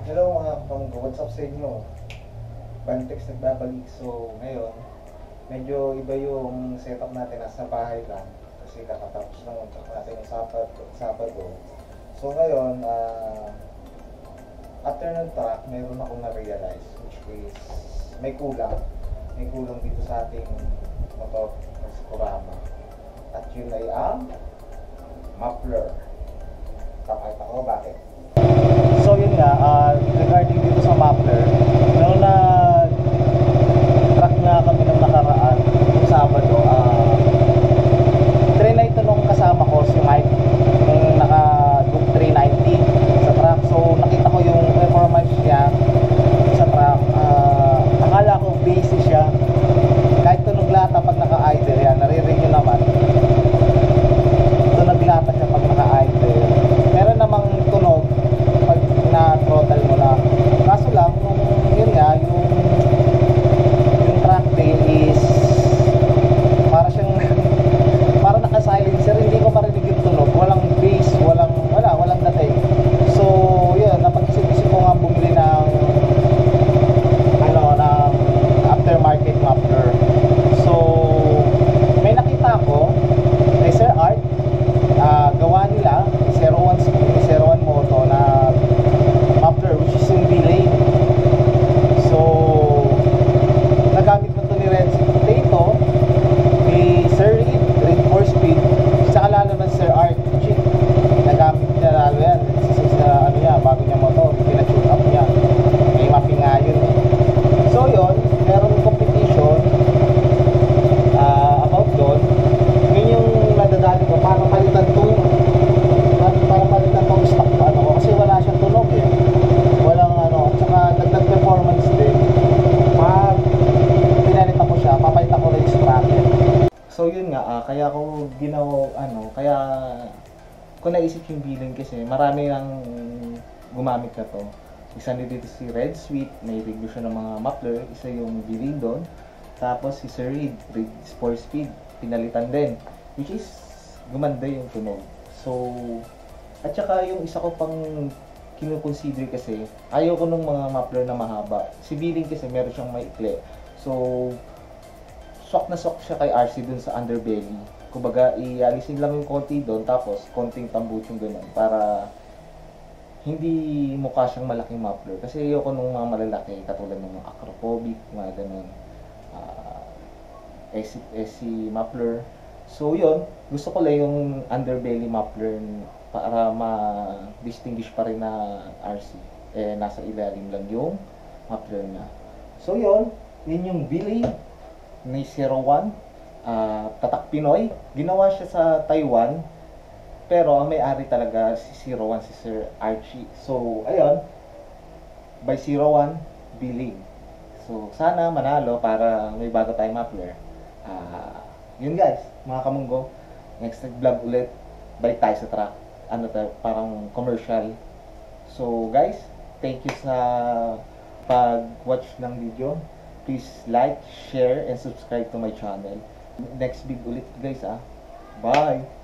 Hello mga kapanggo, what's up sa inyo? Bantex nagbabalik. So ngayon, medyo iba yung setup natin, nasa bahay lang. Kasi kakatapos ng untak natin yung Sabado. So ngayon, after ng track, meron akong na-realize, which is may kulang. May kulang dito sa ating motor ng Kurama. At yun ay ang muffler. Papakita ko bakit. So yun nga, regarding dito sa muffler, nung nag-track nga kami ng nakaraan, yung Sabado, trinay ito nung kasama ko, si Mike, nung naka-Duke 390 sa track. So nakita ko yung performance niya sa track. Akala ko busy siya. Kahit tunog lata pag naka-idle yan, naririnig nyo naman. Tunog lata siya pag naka-idle. Meron namang tunog pag na-throttle mo na. Kaso lang, yun nga, yung track day is para siyang para naka-silencer, hindi ko marinig yung tunog. Walang bass, walang dating. So, yun, napag-isip-isip ko nga bumili ng aftermarket muffler. So, may nakita ko kay Sir Art, gawa nila 01 Moto na muffler, which is yung delay. So nagamit mo ito ni Renzi Potato, ni Sir Reed 4-speed, saka lalo ng Sir Art Chick. Nagamit niya lalo yan sa ano niya, bago niya motor, pinatune up niya, may mapping nga yun eh. So yun, meron competition about doon. Yun yung nadadali ko, para palitan tong stock ano ko, kasi wala siyang tunog eh, walang ano, at saka dagdag performance din. Pag pinalitan ko siya, papalitan ko rin yung sprocket. So yun nga, kaya ko ginawa kaya ko naisip yung billing, kasi marami nang gumamit na to. Isa dito si Red Sweet, may review siya ng mga muffler, isa yung billing doon. Tapos si Sir Reed 4-speed, pinalitan din, which is gumanda yung tunog. So at saka yung isa ko pang kinukonsider, kasi ayaw ko nung mga muffler na mahaba. Si billing kasi meron siyang maikli. So swak na swak siya kay RC dun sa underbelly. Kumbaga ialisin lang yung konti doon, tapos konting tambuchong ganun, para hindi mukha siyang malaking muffler. Kasi ayoko nung mga malalaki, katulad ng mga acrophobic, mga ganun, SC muffler. So yun, gusto ko lang yung underbelly muffler para ma-distinguish pa rin na RC. Nasa ilalim lang yung muffler niya. So yun yung Billy ni 01, Tatak Pinoy. Ginawa siya sa Taiwan, pero ang may-ari talaga si 01, si Sir Archie. So ayun, by 01 Billy. So sana manalo para may bago tayong muffler. Yun guys, mga kamunggo, next vlog ulit, balik tayo sa track, parang commercial. So guys, thank you sa pag-watch ng video. Please like, share, and subscribe to my channel. Next video ulit guys. Bye!